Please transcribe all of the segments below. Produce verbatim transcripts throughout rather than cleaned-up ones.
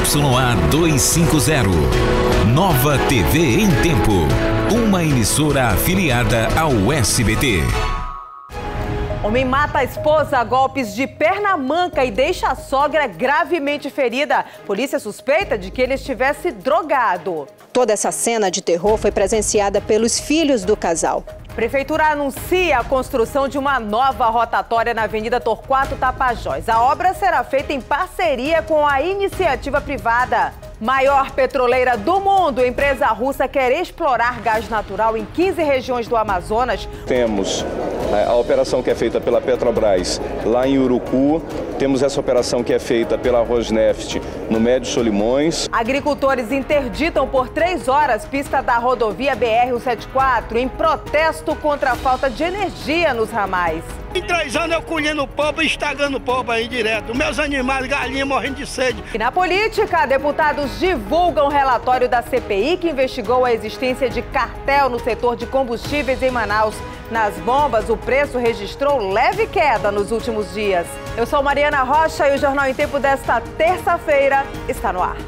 A duzentos e cinquenta. Nova T V em Tempo. Uma emissora afiliada ao S B T. Homem mata a esposa a golpes de perna manca e deixa a sogra gravemente ferida. Polícia suspeita de que ele estivesse drogado. Toda essa cena de terror foi presenciada pelos filhos do casal. Prefeitura anuncia a construção de uma nova rotatória na Avenida Torquato Tapajós. A obra será feita em parceria com a iniciativa privada. Maior petroleira do mundo, a empresa russa quer explorar gás natural em quinze regiões do Amazonas. Temos a operação que é feita pela Petrobras lá em Urucu. Temos essa operação que é feita pela Rosneft no Médio Solimões. Agricultores interditam por três horas pista da rodovia B R cento e setenta e quatro em protesto contra a falta de energia nos ramais. Em três anos eu colhendo povo e estagando povo aí direto. Meus animais, galinhas morrendo de sede. E na política, deputados divulgam relatório da C P I que investigou a existência de cartel no setor de combustíveis em Manaus. Nas bombas, o preço registrou leve queda nos últimos dias. Eu sou Mariana Rocha e o Jornal em Tempo desta terça-feira está no ar.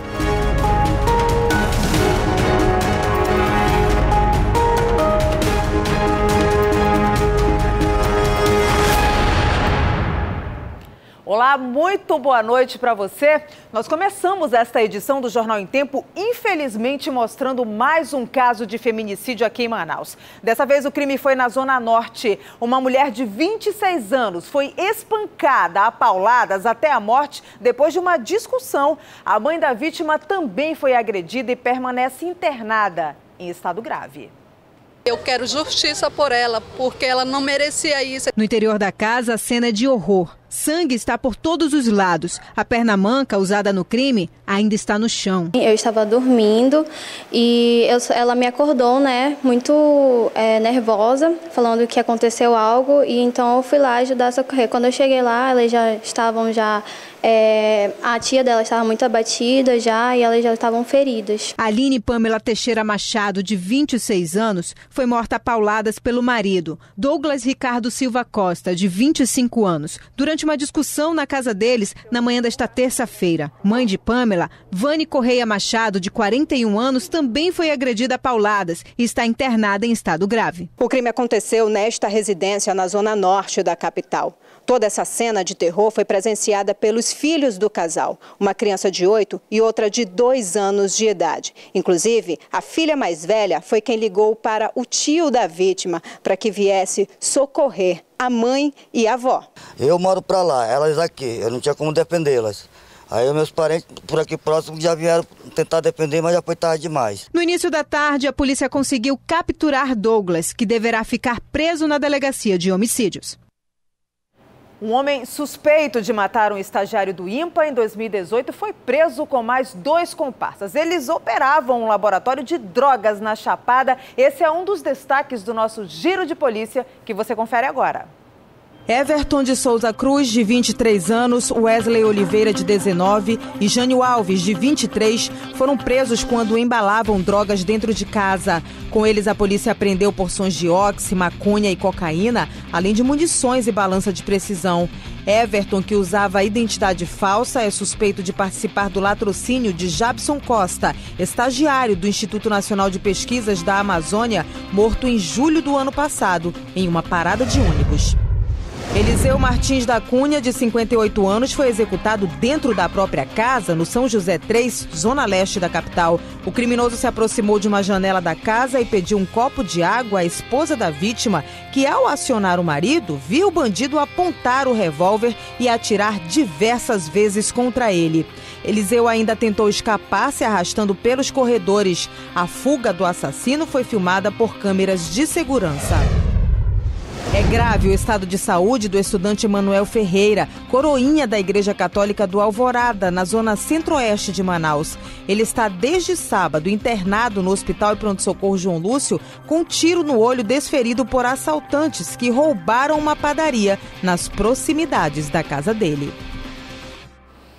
Olá, muito boa noite para você. Nós começamos esta edição do Jornal em Tempo, infelizmente mostrando mais um caso de feminicídio aqui em Manaus. Dessa vez o crime foi na Zona Norte. Uma mulher de vinte e seis anos foi espancada a pauladas até a morte depois de uma discussão. A mãe da vítima também foi agredida e permanece internada em estado grave. Eu quero justiça por ela, porque ela não merecia isso. No interior da casa, a cena é de horror. Sangue está por todos os lados. A perna manca usada no crime ainda está no chão. Eu estava dormindo e eu, ela me acordou, né, muito é, nervosa, falando que aconteceu algo, e então eu fui lá ajudar a socorrer. Quando eu cheguei lá, elas já estavam já... É, a tia dela estava muito abatida já e elas já estavam feridas. Aline Pamela Teixeira Machado, de vinte e seis anos, foi morta a pauladas pelo marido, Douglas Ricardo Silva Costa, de vinte e cinco anos, durante uma discussão na casa deles na manhã desta terça-feira. Mãe de Pamela, Vane Correia Machado, de quarenta e um anos, também foi agredida a pauladas e está internada em estado grave. O crime aconteceu nesta residência na zona norte da capital. Toda essa cena de terror foi presenciada pelos filhos do casal, uma criança de oito e outra de dois anos de idade. Inclusive, a filha mais velha foi quem ligou para o tio da vítima para que viesse socorrer a mãe e a avó. Eu moro para lá, elas aqui, eu não tinha como defendê-las. Aí meus parentes por aqui próximos já vieram tentar defender, mas já foi tarde demais. No início da tarde, a polícia conseguiu capturar Douglas, que deverá ficar preso na delegacia de homicídios. Um homem suspeito de matar um estagiário do INPA em dois mil e dezoito foi preso com mais dois comparsas. Eles operavam um laboratório de drogas na Chapada. Esse é um dos destaques do nosso Giro de Polícia, que você confere agora. Everton de Souza Cruz, de vinte e três anos, Wesley Oliveira, de dezenove e Jânio Alves, de vinte e três, foram presos quando embalavam drogas dentro de casa. Com eles, a polícia apreendeu porções de óxido, maconha e cocaína, além de munições e balança de precisão. Everton, que usava identidade falsa, é suspeito de participar do latrocínio de Jabson Costa, estagiário do Instituto Nacional de Pesquisas da Amazônia, morto em julho do ano passado, em uma parada de ônibus. Eliseu Martins da Cunha, de cinquenta e oito anos, foi executado dentro da própria casa, no São José três, zona leste da capital. O criminoso se aproximou de uma janela da casa e pediu um copo de água à esposa da vítima, que, ao acionar o marido, viu o bandido apontar o revólver e atirar diversas vezes contra ele. Eliseu ainda tentou escapar, se arrastando pelos corredores. A fuga do assassino foi filmada por câmeras de segurança. É grave o estado de saúde do estudante Manuel Ferreira, coroinha da Igreja Católica do Alvorada, na zona centro-oeste de Manaus. Ele está desde sábado internado no Hospital e Pronto-Socorro João Lúcio com um tiro no olho desferido por assaltantes que roubaram uma padaria nas proximidades da casa dele.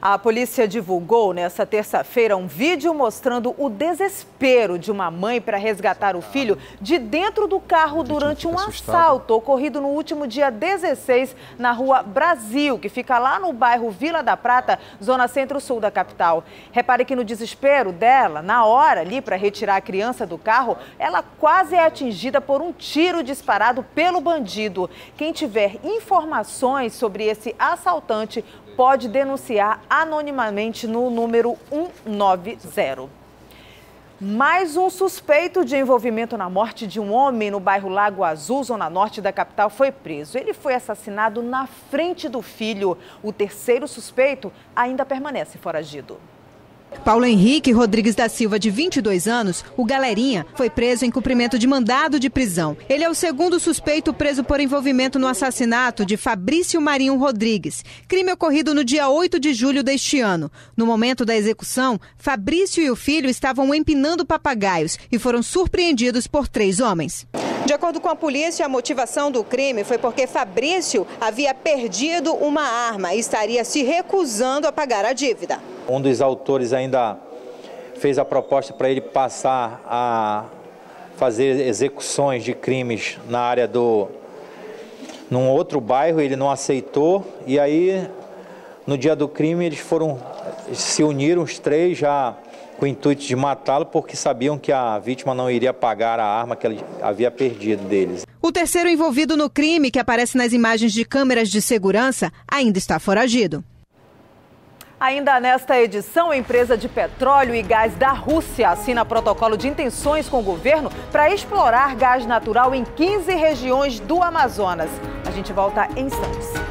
A polícia divulgou nesta terça-feira um vídeo mostrando o desespero de uma mãe para resgatar o filho de dentro do carro durante um assalto ocorrido no último dia dezesseis na rua Brasil, que fica lá no bairro Vila da Prata, zona centro-sul da capital. Repare que no desespero dela, na hora ali para retirar a criança do carro, ela quase é atingida por um tiro disparado pelo bandido. Quem tiver informações sobre esse assaltante pode denunciar anonimamente no número um nove zero. Mais um suspeito de envolvimento na morte de um homem no bairro Lago Azul, zona norte da capital, foi preso. Ele foi assassinado na frente do filho. O terceiro suspeito ainda permanece foragido. Paulo Henrique Rodrigues da Silva, de vinte e dois anos, o Galerinha, foi preso em cumprimento de mandado de prisão. Ele é o segundo suspeito preso por envolvimento no assassinato de Fabrício Marinho Rodrigues, crime ocorrido no dia oito de julho deste ano. No momento da execução, Fabrício e o filho estavam empinando papagaios e foram surpreendidos por três homens. De acordo com a polícia, a motivação do crime foi porque Fabrício havia perdido uma arma e estaria se recusando a pagar a dívida. Um dos autores ainda fez a proposta para ele passar a fazer execuções de crimes na área do... num outro bairro, ele não aceitou, e aí no dia do crime eles foram, se uniram os três já com o intuito de matá-lo, porque sabiam que a vítima não iria pagar a arma que ele havia perdido deles. O terceiro envolvido no crime, que aparece nas imagens de câmeras de segurança, ainda está foragido. Ainda nesta edição, a empresa de petróleo e gás da Rússia assina protocolo de intenções com o governo para explorar gás natural em quinze regiões do Amazonas. A gente volta em instantes.